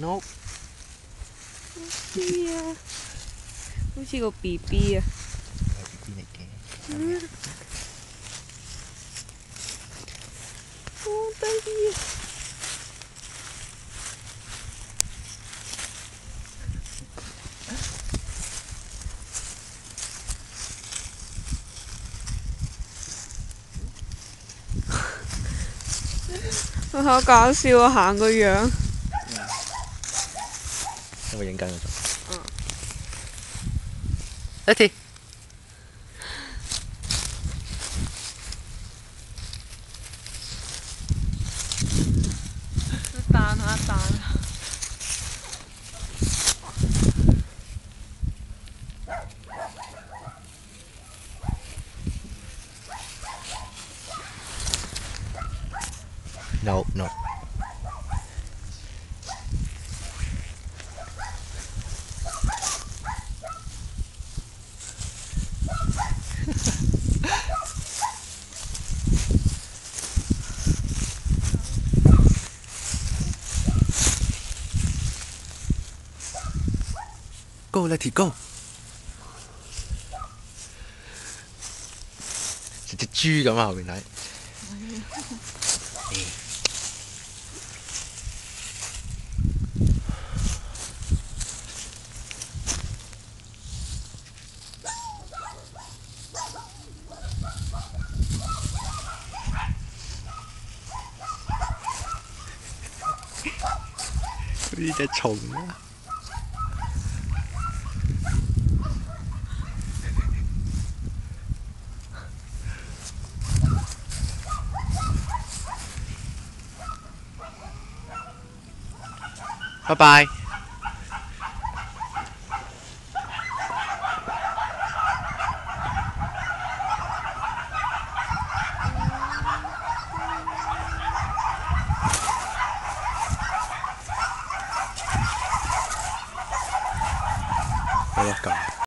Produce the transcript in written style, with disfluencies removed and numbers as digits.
No。 係啊，好似個 BB 啊。 係 BB 嚟嘅。 好得意啊！好搞笑啊！行個樣。 有冇影緊嗰種？ 嗯。 Lettie。 彈下彈下。 No no。Go Lettie go。似隻豬咁啊！後邊睇。呢隻蟲啊！拜拜。好啦，咁。